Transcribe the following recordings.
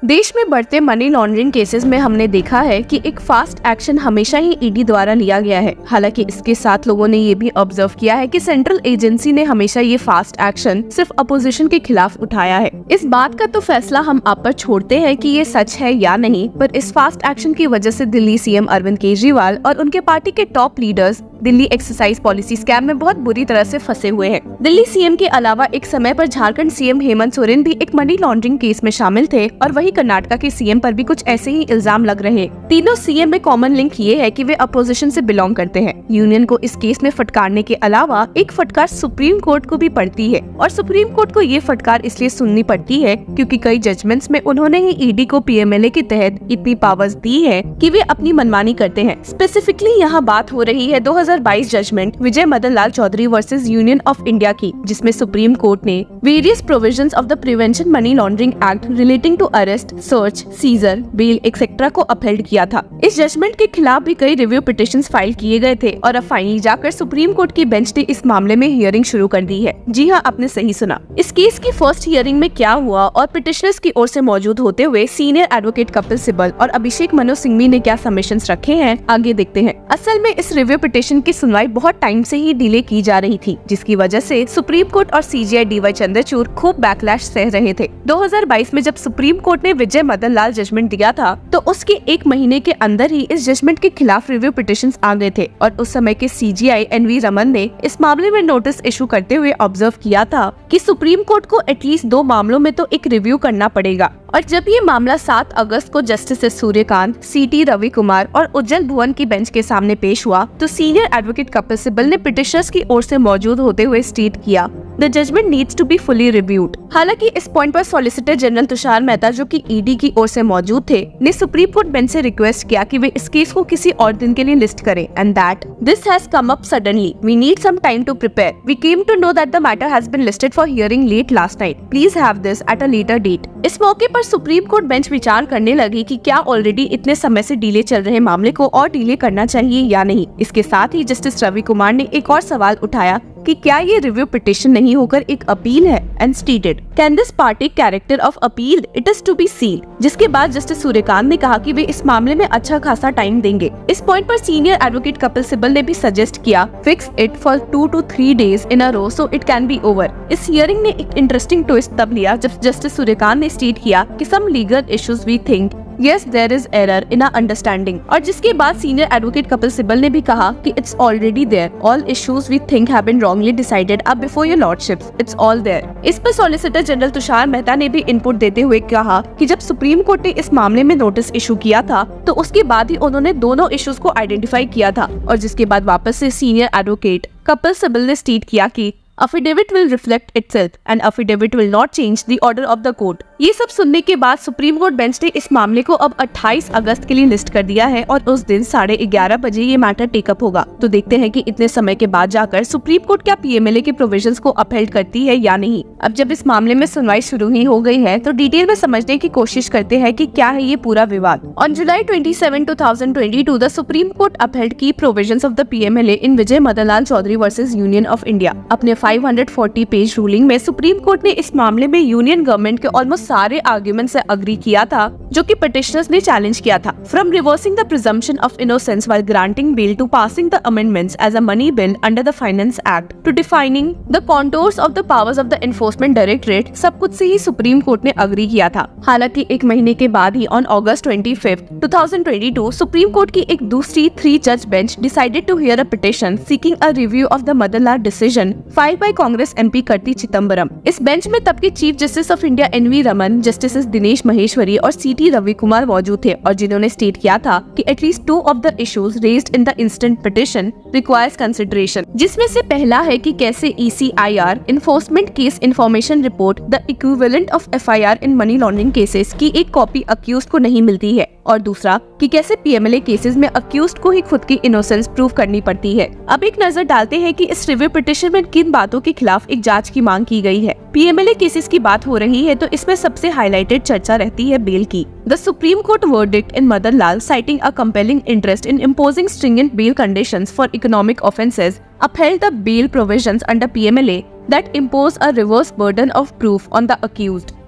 देश में बढ़ते मनी लॉन्ड्रिंग केसेस में हमने देखा है कि एक फास्ट एक्शन हमेशा ही ईडी द्वारा लिया गया है। हालांकि इसके साथ लोगों ने ये भी ऑब्जर्व किया है कि सेंट्रल एजेंसी ने हमेशा ये फास्ट एक्शन सिर्फ अपोजिशन के खिलाफ उठाया है। इस बात का तो फैसला हम आप पर छोड़ते हैं कि ये सच है या नहीं, पर इस फास्ट एक्शन की वजह से दिल्ली सीएम अरविंद केजरीवाल और उनके पार्टी के top leaders Delhi excise policy scam में बहुत बुरी तरह से फंसे हुए हैं। दिल्ली सीएम के अलावा एक समय पर झारखंड सीएम हेमंत सोरेन भी एक मनी लॉन्ड्रिंग केस में शामिल थे और वही कर्नाटका के सीएम पर भी कुछ ऐसे ही इल्जाम लग रहे। तीनों सीएम में कॉमन लिंक ये है कि वे अपोजिशन से बिलोंग करते हैं। यूनियन को इस केस में फटकारने के अलावा एक फटकार सुप्रीम कोर्ट को भी पड़ती है और सुप्रीम कोर्ट को ये फटकार इसलिए सुननी पड़ती है क्योंकि कई जजमेंट्स में उन्होंने ही ईडी को पीएमएलए के तहत इतनी पावर्स दी है कि वे अपनी मनमानी करते हैं। स्पेसिफिकली यहाँ बात हो रही है 2022 judgment Vijay Madan Lal Chaudhary versus union of India की, जिसमें सुप्रीम कोर्ट ने various provisions of the prevention money laundering act relating to arrest, search, seizure, bail etcetera को अपहेल्ड किया था। इस जजमेंट के खिलाफ भी कई रिव्यू पिटिशंस फाइल किए गए थे और अब फाइनली जाकर सुप्रीम कोर्ट की बेंच ने इस मामले में हियरिंग शुरू कर दी है। जी हाँ, आपने सही सुना। इस केस की फर्स्ट हियरिंग में क्या हुआ और पिटिशनर्स की ओर से मौजूद होते हुए सीनियर एडवोकेट कपिल सिब्बल और अभिषेक मनु सिंघवी ने क्या सबमिशंस रखे हैं, आगे देखते हैं। असल में इस रिव्यू पिटिशन की सुनवाई बहुत टाइम से ही डिले की जा रही थी, जिसकी वजह से सुप्रीम कोर्ट और सीजीआई डीवाई चंद्रचूड़ खूब बैकलैश सह रहे थे। 2022 में जब सुप्रीम कोर्ट ने विजय मदन लाल जजमेंट दिया था तो उसके एक महीने के अंदर ही इस जजमेंट के खिलाफ रिव्यू पिटिशंस आ गए थे और उस समय के सीजीआई एनवी रमन ने इस मामले में नोटिस इशू करते हुए ऑब्जर्व किया था कि सुप्रीम कोर्ट को एटलीस्ट 2 मामलों में तो एक रिव्यू करना पड़ेगा। और जब ये मामला 7 अगस्त को जस्टिस सूर्यकांत, सीटी रवि कुमार और उज्जवल भुवन की बेंच के सामने पेश हुआ तो सीनियर एडवोकेट कपिल सिब्बल ने पिटिशनर्स की ओर से मौजूद होते हुए स्टेट किया the judgment needs to be fully reviewed. हालांकि इस पॉइंट पर सॉलिसिटर जनरल तुषार मेहता, जो कि ईडी की ओर से मौजूद थे, ने सुप्रीम कोर्ट बेंच से रिक्वेस्ट किया कि वे इस केस को किसी और दिन के लिए लिस्ट करें and that this has come up suddenly, we need some time to prepare, we came to know that the matter has been listed for hearing late last night, please have this at a later date. इस मौके पर supreme court bench विचार करने लगी कि क्या already इतने समय से डिले चल रहे मामले को और डिले करना चाहिए या नहीं। इसके साथ ही जस्टिस रवि कुमार ने एक और सवाल उठाया कि क्या ये रिव्यू पिटिशन नहीं होकर एक अपील है and stated can this party character of appeal, it is to be seen. जिसके बाद जस्टिस सूर्यकांत ने कहा कि वे इस मामले में अच्छा खासा टाइम देंगे। इस पॉइंट पर सीनियर एडवोकेट कपिल सिब्बल ने भी सजेस्ट किया fix it for 2 to 3 days in a row so it can be over. इस हियरिंग ने एक इंटरेस्टिंग ट्विस्ट तब लिया जब जस्टिस सूर्यकांत ने स्टेट किया कि some legal issues we think yes there is error in our understanding, और जिसके बाद सीनियर एडवोकेट कपिल सिब्बल ने भी कहा कि it's already there, all issues we think have been wrongly decided up before your lordships, it's all there। इस पर solicitor general Tushar Mehta ने भी इनपुट देते हुए कहा कि जब सुप्रीम कोर्ट ने इस मामले में नोटिस इशू किया था तो उसके बाद ही उन्होंने दोनों इश्यूज को आइडेंटिफाई किया था और जिसके बाद वापस से सीनियर एडवोकेट कपिल सिब्बल ने स्टेट किया कि affidavit will reflect itself and affidavit will not change the order of the court। ये सब सुनने के बाद सुप्रीम कोर्ट बेंच ने इस मामले को अब 28 अगस्त के लिए लिस्ट कर दिया है और उस दिन 11:30 बजे ये मैटर टेकअप होगा। तो देखते हैं कि इतने समय के बाद जाकर सुप्रीम कोर्ट क्या पीएमएलए के प्रोविजंस को अपहेल्ड करती है या नहीं। अब जब इस मामले में सुनवाई शुरू ही हो गई है तो डिटेल में समझने की कोशिश करते हैं कि क्या है ये पूरा विवाद। On July 27, 2022 the supreme court upheld की provisions of the PMLA in Vijay Madan Lal Chaudhary versus union of India. अपने 540 पेज रूलिंग में सुप्रीम कोर्ट ने इस मामले में यूनियन गवर्नमेंट के ऑलमोस्ट सारे आर्ग्यूमेंट से अग्री किया था जो कि पिटिशनर्स ने चैलेंज किया था। From reversing the presumption of innocence while granting bail to passing the amendments as a money bill under the finance act to defining the contours of the powers of the enforcement directorate, सब कुछ से ही supreme court ने agree किया था। हालांकि एक महीने के बाद ही ऑन अगस्त 25, 2022 सुप्रीम कोर्ट की एक दूसरी 3 जज bench decided to hear a petition seeking a review of the Madan Lal decision filed by Congress MP Karti Chidambaram. इस बेंच में तब के chief justice of India NV Raman, justice Dinesh Maheshwari और सीटी रवि कुमार मौजूद थे और जिन्होंने स्टेट किया था कि at least 2 of the issues raised in the instant petition requires consideration, जिसमें से पहला है कि कैसे ECIR enforcement case information report the equivalent of FIR in money laundering cases की एक कॉपी अक्यूज्ड को नहीं मिलती है और दूसरा कि कैसे पीएमएलए केसेस में अक्यूज्ड को ही खुद की इनोसेंस प्रूव करनी पड़ती है। अब एक नजर डालते हैं कि इस रिव्यू पिटिशन में किन बातों के खिलाफ एक जांच की मांग की गई है। पीएमएलए केसेस की बात हो रही है तो इसमें सबसे हाईलाइटेड चर्चा रहती है बेल की। The supreme court verdict in Madan Lal citing a compelling interest in imposing stringent bail conditions for economic offences upheld the bail provisions under PMLA that impose a reverse burden of proof on the accused।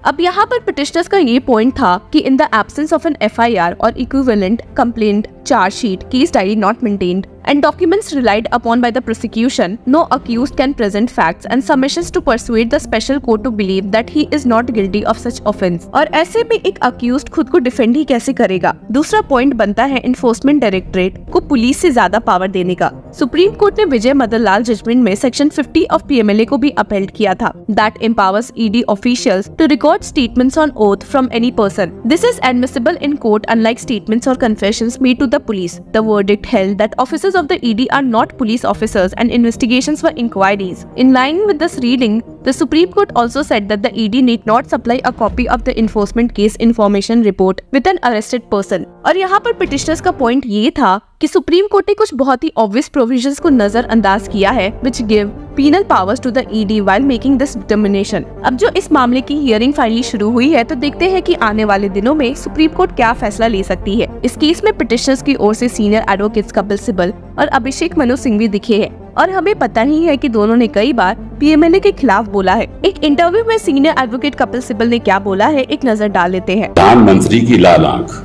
अब यहाँ पर petitioners का ये point था कि in the absence of an FIR और equivalent complaint charge-sheet, case diary not maintained, and documents relied upon by the prosecution, no accused can present facts and submissions to persuade the special court to believe that he is not guilty of such offence। और ऐसे में एक accused खुद को defend ही कैसे करेगा। दूसरा point बनता है इन्फोर्समेंट डायरेक्टरेट को पुलिस से ज्यादा पावर देने का। सुप्रीम कोर्ट ने विजय मदन लाल जजमेंट में सेक्शन 50 ऑफ PMLA को भी अपहेल्ड किया था, that empowers ED officials to record statements on oath from any person. This is admissible in court unlike statements or confessions made to the police. The verdict held that officers of the ED are not police officers and investigations were inquiries. In line with this reading, the Supreme Court also said that the ED need not supply a copy of the enforcement case information report with an arrested person। और यहाँ पर petitioners का point ये था कि supreme court ने कुछ बहुत ही ऑब्वियस प्रोविजंस को नजरअंदाज किया है which give penal powers to the ED while making this determination। अब जो इस मामले की हियरिंग फाइनली शुरू हुई है, तो देखते हैं कि आने वाले दिनों में सुप्रीम कोर्ट क्या फैसला ले सकती है। इस केस में पिटिशनर्स की ओर से सीनियर एडवोकेट्स कपिल सिब्बल और अभिषेक मनु सिंह भी दिखे हैं और हमें पता ही है कि दोनों ने कई बार PMLA के खिलाफ बोला है। एक इंटरव्यू में सीनियर एडवोकेट कपिल सिब्बल ने क्या बोला है, एक नजर डाल लेते हैं। प्रधानमंत्री की लाल आंख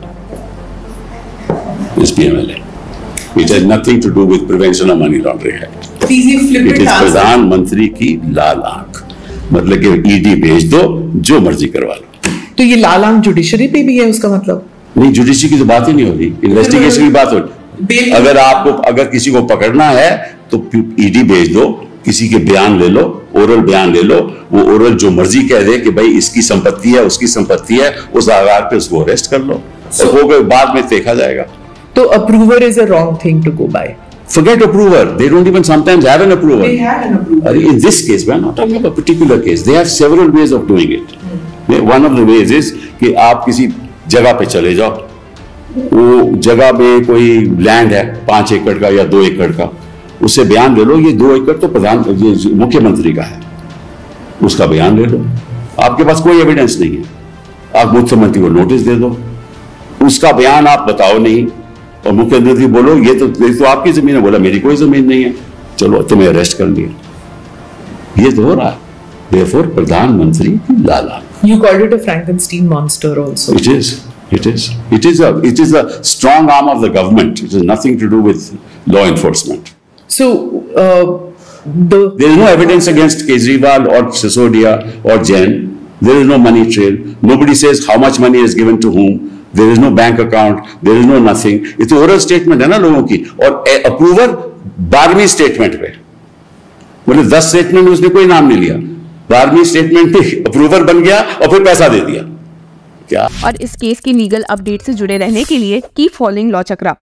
इस PMLA, it has nothing to do with prevention of money laundering act. It is प्रधानमंत्री की लाल आंख, मतलब कि ED भेज दो, जो मर्जी करवा लो। तो ये लाल आंख जुडिशरी पे भी है, उसका मतलब नहीं, जुडिशरी की तो बात ही नहीं हो रही, इन्वेस्टिगेशन की बात हो रही। अगर किसी को पकड़ना है तो ED भेज दो, किसी के बयान ले लो, ओरल बयान ले लो, वो ओरल जो मर्जी कह दे कि भाई इसकी संपत्ति है, उसकी संपत्ति है, उस आधार पे उसको अरेस्ट कर लो और वो बाद में देखा जाएगा। तो approver is a wrong thing to go by. Forget approver. They don't even sometimes have an approver. They have an approver. In this case, we are not talking about a particular case. They have several ways of doing it. One of the ways is कि आप किसी जगह पे चले जाओ, वो जगह पे कोई लैंड है 5 एकड़ का या 2 एकड़ का, उससे बयान ले लो, ये 2 एकड़ तो मुख्यमंत्री का है, उसका बयान ले लो। आपके पास कोई एविडेंस नहीं है, आप मुख्यमंत्री को नोटिस दे दो, उसका बयान आप बताओ नहीं और मुख्यमंत्री बोलो ये तो आपकी जमीन है, बोला मेरी कोई जमीन नहीं है, चलो तुम्हें अरेस्ट कर लिया। ये तो हो रहा है। Therefore, प्रधानमंत्री की लाल आंख। You called it a Frankenstein monster also. It is. It is a strong arm of the government. It has nothing to do with law enforcement. So, there is no evidence against Kejriwal or Sisodia or Jain. There is no money trail. Nobody says how much money is given to whom. There is no bank account. There is no nothing. It's oral statement है ना लोगों की, और approver 12वीं statement पे, मतलब 10 statement में उसने कोई नाम नहीं लिया, 12वीं स्टेटमेंट पे अप्रूवर बन गया और फिर पैसा दे दिया। क्या? और इस केस की लीगल अपडेट से जुड़े रहने के लिए कीप फॉलोइंग लॉ चक्रा।